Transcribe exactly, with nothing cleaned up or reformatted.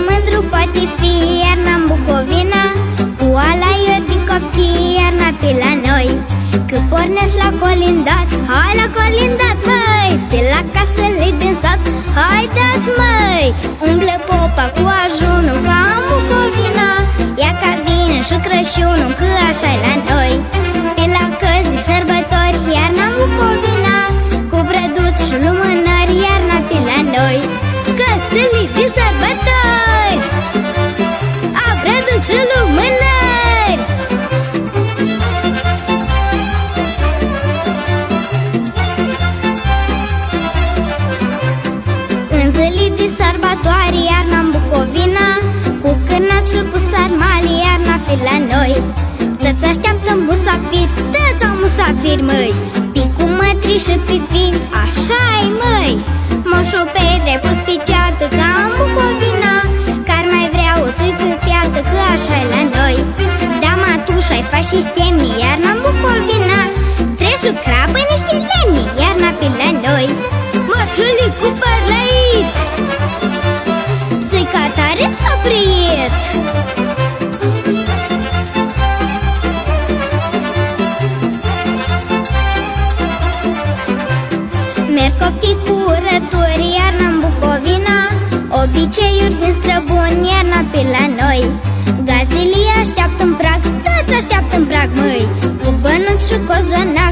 mândru poate fi iarna în Bucovina, cu alaiuri din copii iarna pe la noi. Că pornesc la colindat, hai la colindat, măi, pe la casele din sat, haideți, măi. Umblă popa cu ajunul ca în Bucovina, ia ca vine și Crăciunul, că așa-i la noi. Pe la căzi de sărbători, iarna în Bucovina, cu brăduți și lumânări, iarna pe la noi. Căsile de sărbători, a brăduți și lumânări. În zile de sărbătoare, iarna în Bucovina, cu cârnat și cu sarmale, iarna pe la noi. Tăți așteaptă musafiri, tăți au musafiri, măi, pi cu mătri și pe fin, așa-i, măi. Moșul Petre pus pe ceartă ca în Bucovina, că-ar mai vrea o țuică fiartă, că așa-i la noi. Da, matușa-i faci și semni, iarna în Bucovina, treci o crabă niște lemni, iarna pe la noi. Moșului cu părlăit, țuica tare ți-a priet. Merg coptii cu urături, iarna în Bucovina, obiceiuri din străbuni, iarna pe la noi. Gazdele așteaptă în prag, toți așteaptă în prag, măi, cu bănuți și cozonac,